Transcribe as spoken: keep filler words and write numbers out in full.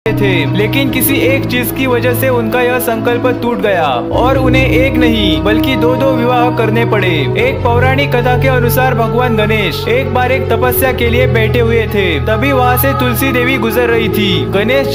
थे, लेकिन किसी एक चीज की वजह से उनका यह संकल्प टूट गया और उन्हें एक नहीं बल्कि दो दो विवाह करने पड़े। एक पौराणिक कथा के अनुसार भगवान गणेश एक बार एक तपस्या के लिए बैठे हुए थे, तभी वहाँ से तुलसी देवी गुजर रही थी। गणेश